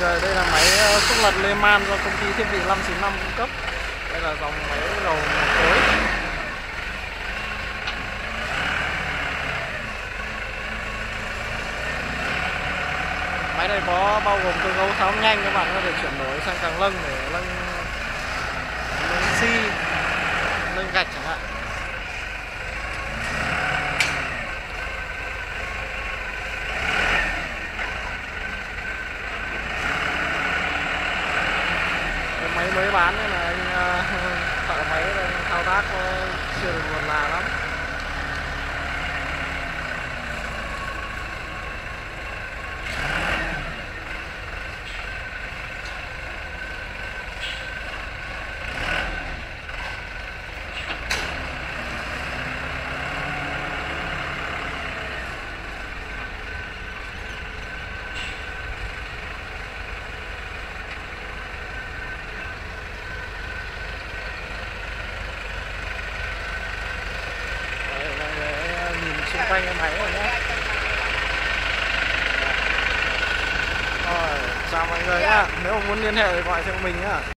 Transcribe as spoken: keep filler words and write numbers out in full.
người, đây là máy xúc lật Le Mans do công ty thiết bị năm chín năm cung cấp. Đây là dòng máy dầu một khối. Máy này có bao gồm cơ cấu tháo nhanh, các bạn có thể chuyển đổi sang càng lâng để lâng lâng xi, lâng gạch chẳng hạn. Máy mới bán nên là anh thợ máy thao tác chưa được buồn là lắm. Xung quanh cái máy này nhé. Rồi, chào mọi người nhá. Nếu mà muốn liên hệ thì gọi cho mình nhá.